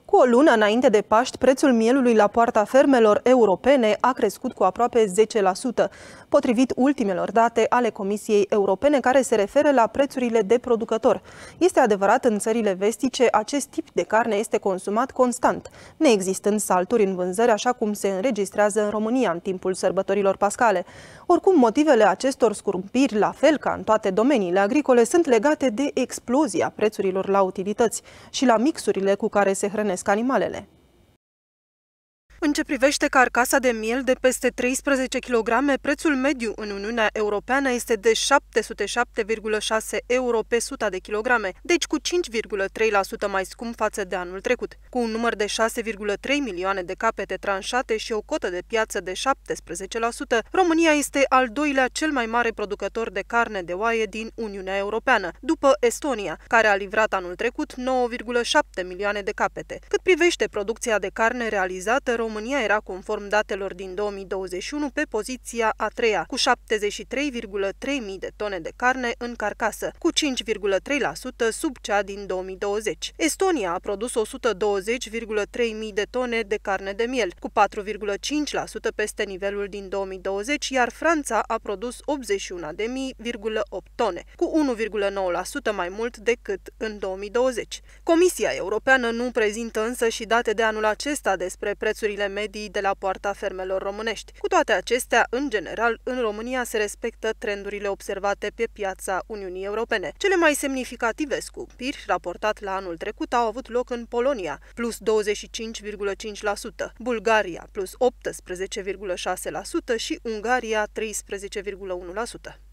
Cu o lună înainte de Paști, prețul mielului la poarta fermelor europene a crescut cu aproape 10%, potrivit ultimelor date ale Comisiei Europene care se referă la prețurile de producător. Este adevărat, în țările vestice, acest tip de carne este consumat constant, neexistând salturi în vânzări așa cum se înregistrează în România în timpul sărbătorilor pascale. Oricum, motivele acestor scumpiri, la fel ca în toate domeniile agricole, sunt legate de explozia prețurilor la utilități și la mixurile cu care se hrănesc animalele. În ce privește carcasa de miel de peste 13 kg, prețul mediu în Uniunea Europeană este de 707,6 euro pe 100 de kilograme, deci cu 5,3% mai scump față de anul trecut. Cu un număr de 6,3 milioane de capete tranșate și o cotă de piață de 17%, România este al doilea cel mai mare producător de carne de oaie din Uniunea Europeană, după Estonia, care a livrat anul trecut 9,7 milioane de capete. Cât privește producția de carne realizată, România era, conform datelor din 2021, pe poziția a treia, cu 73,3 mii de tone de carne în carcasă, cu 5,3% sub cea din 2020. Estonia a produs 120,3 mii de tone de carne de miel, cu 4,5% peste nivelul din 2020, iar Franța a produs 81.000,8 tone, cu 1,9% mai mult decât în 2020. Comisia Europeană nu prezintă însă și date de anul acesta despre prețurile medii de la poarta fermelor românești. Cu toate acestea, în general, în România se respectă trendurile observate pe piața Uniunii Europene. Cele mai semnificative scumpiri, raportat la anul trecut, au avut loc în Polonia, plus 25,5%, Bulgaria, plus 18,6% și Ungaria, 13,1%.